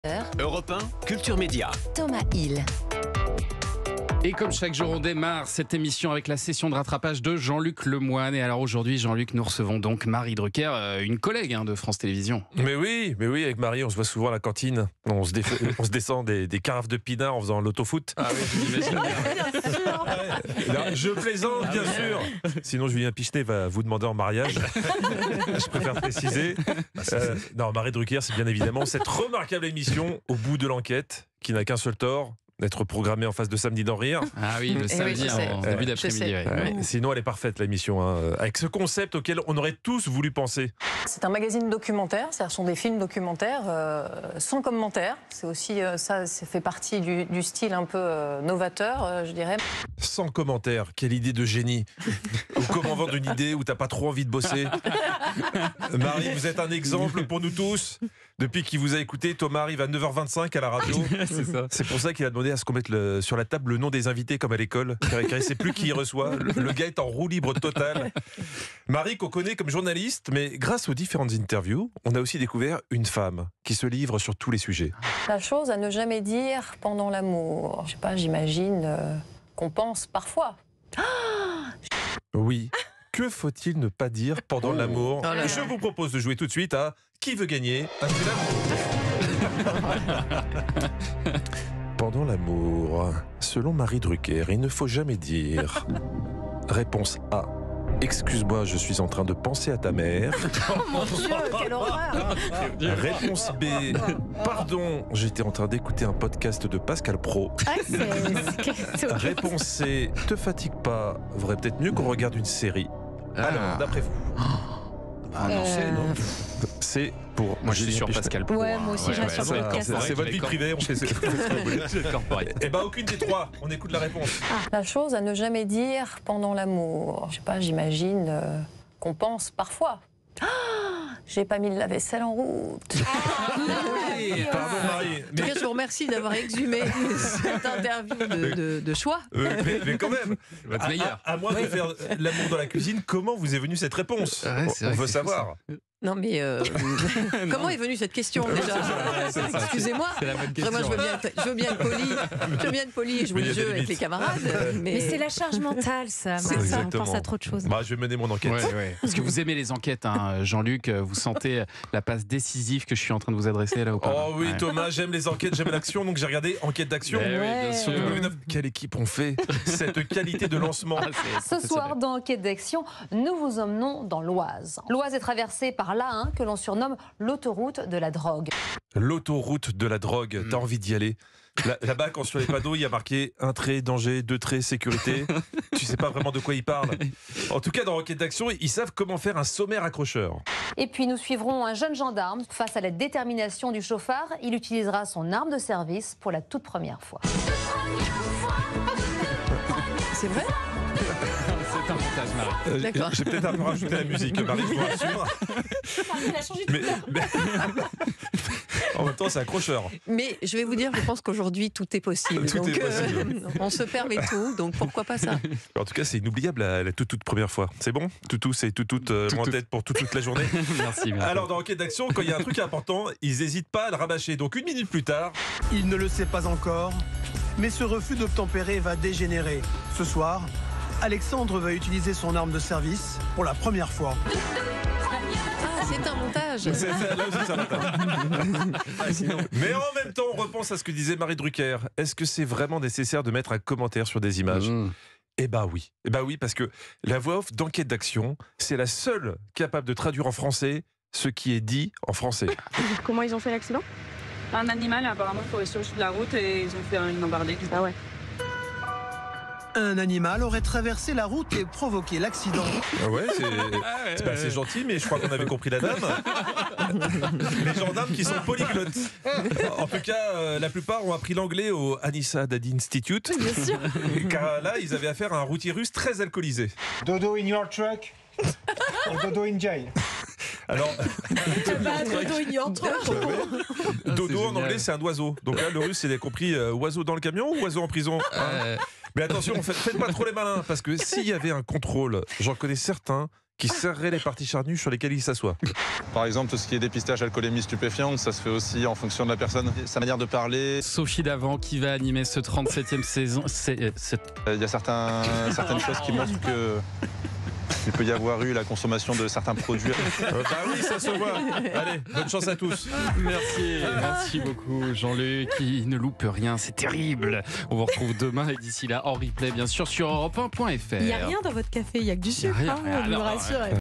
Europe 1, Culture Média. Thomas Hill. Et comme chaque jour, on démarre cette émission avec la session de rattrapage de Jean-Luc Lemoyne. Et alors aujourd'hui, Jean-Luc, nous recevons donc Marie Drucker, une collègue de France Télévisions. Mais oui, avec Marie, on se voit souvent à la cantine. On se descend des carafes de pinard en faisant l'autofoot. Ah oui, j'imagine bien. Non, je plaisante, bien sûr. Sinon, Julien Pichenet va vous demander en mariage. Je préfère préciser. Non, Marie Drucker, c'est bien évidemment cette remarquable émission au bout de l'enquête qui n'a qu'un seul tort. D'être programmée en face de Samedi d'en rire. Ah oui, le samedi en début d'après-midi. Ouais. Sinon, elle est parfaite, l'émission. Avec ce concept auquel on aurait tous voulu penser. C'est un magazine documentaire, ce sont des films documentaires sans commentaire. C'est aussi ça fait partie du style un peu novateur, je dirais. Sans commentaire, quelle idée de génie. Ou comment vendre une idée où t'as pas trop envie de bosser. Marie, vous êtes un exemple pour nous tous. Depuis qu'il vous a écouté, Thomas arrive à 9h25 à la radio. C'est ça. C'est pour ça qu'il a demandé à ce qu'on mette sur la table le nom des invités comme à l'école, car il ne sait plus qui y reçoit. Le gars est en roue libre totale. Marie, qu'on connaît comme journaliste, mais grâce aux différentes interviews, on a aussi découvert une femme qui se livre sur tous les sujets. La chose à ne jamais dire pendant l'amour. Je sais pas, j'imagine qu'on pense parfois. Oui. Que faut-il ne pas dire pendant l'amour? Je vous propose de jouer tout de suite à Qui veut gagner un jeu d'amour. Pendant l'amour, selon Marie Drucker, il ne faut jamais dire. Réponse A. Excuse-moi, je suis en train de penser à ta mère. Oh mon Dieu, quelle horreur! Réponse B. Pardon, j'étais en train d'écouter un podcast de Pascal Pro. Réponse C. Te fatigue pas, vaudrait peut-être mieux qu'on regarde une série. Alors, d'après vous? Non, C'est pour. moi, je suis sur Pascal Pro. Ouais, moi aussi, je reste sur podcast. C'est votre vie privée, on fait ce que vous voulez. Eh ben, aucune des trois. On écoute la réponse. La chose à ne jamais dire pendant l'amour. Je sais pas, j'imagine qu'on pense parfois. J'ai pas mis le lave-vaisselle en route. Pardon, Marie. En tout cas, je vous remercie d'avoir exhumé cette interview de choix. Mais quand même, Votre meilleur. à moins de faire l'amour dans la cuisine, comment vous est venue cette réponse? On veut savoir. Non, mais comment est venue cette question déjà? Excusez-moi. C'est la bonne question. Moi, je veux bien être poli et jouer Mais il y le a jeu des avec limites. les camarades. Mais c'est la charge mentale, ça. C'est On exactement. pense à trop de choses. Bah, je vais mener mon enquête. Ouais. Parce que vous aimez les enquêtes, Jean-Luc. Vous sentez la passe décisive que je suis en train de vous adresser là ou pas? Oh oui, Ouais. Thomas, j'aime les enquêtes, j'aime l'action, donc j'ai regardé Enquête d'action. Eh oui, bien sûr. W9. Quelle équipe on fait? Cette qualité de lancement. Ce soir, dans Enquête d'action, nous vous emmenons dans l'Oise. L'Oise est traversée par l'A1, que l'on surnomme l'autoroute de la drogue. L'autoroute de la drogue, t'as envie d'y aller? Là-bas, quand sur les panneaux, il y a marqué un trait, danger, deux traits, sécurité. Tu sais pas vraiment de quoi ils parlent. En tout cas, dans Enquête d'action, ils savent comment faire un sommaire accrocheur. Et puis, nous suivrons un jeune gendarme. Face à la détermination du chauffard, il utilisera son arme de service pour la toute première fois. C'est vrai? C'est un montage, Marie. D'accord. J'ai peut-être un peu rajouté la musique, Marie, je vous rassure. Mais en même temps, c'est accrocheur. Mais je vais vous dire, je pense qu'aujourd'hui, tout est possible. Tout est possible. On se permet tout, donc pourquoi pas ça? En tout cas, c'est inoubliable la toute première fois. C'est bon? Toutou, c'est tout en tête pour toute la journée. Merci. Alors, dans Enquête d'action, quand il y a un truc important, ils n'hésitent pas à le rabâcher. Donc, une minute plus tard, Il ne le sait pas encore, mais ce refus d'obtempérer va dégénérer. Ce soir, Alexandre va utiliser son arme de service pour la première fois. Ah, c'est un montage. là aussi, ça va pas. Mais en même temps, on repense à ce que disait Marie Drucker. Est-ce que c'est vraiment nécessaire de mettre un commentaire sur des images? Eh bah oui. Parce que la voix off d'Enquête d'action, c'est la seule capable de traduire en français ce qui est dit en français. Comment ils ont fait l'accident? Un animal apparemment courait sur la route et ils ont fait une embardée. Ah ouais. Un animal aurait traversé la route et provoqué l'accident. Ah ouais, c'est gentil, mais je crois qu'on avait compris la dame. Les gendarmes qui sont polyglottes. En tout cas, la plupart ont appris l'anglais au Anissa Dadi Institute. Bien sûr. Car là, ils avaient affaire à un routier russe très alcoolisé. Dodo in your truck or dodo in jail. Alors, Dodo ignore trop. dodo en génial. anglais, c'est un oiseau. Donc là, le russe, il a compris oiseau dans le camion ou oiseau en prison, hein. Mais attention, faites pas trop les malins, parce que s'il y avait un contrôle, j'en connais certains qui serreraient les parties charnues sur lesquelles il s'assoit. Par exemple, tout ce qui est dépistage, alcoolémie, stupéfiante, ça se fait aussi en fonction de la personne, sa manière de parler. Sophie Davant qui va animer ce 37e saison. Il y a certaines choses qui montrent qu'il peut y avoir eu la consommation de certains produits. Bah oui, ça se voit. Allez, bonne chance à tous. Merci beaucoup Jean-Luc qui ne loupe rien, c'est terrible. On vous retrouve demain et d'ici là en replay bien sûr sur europe1.fr. Il n'y a rien dans votre café, il n'y a que du sucre, rien, hein, rien, je vous non, rassure.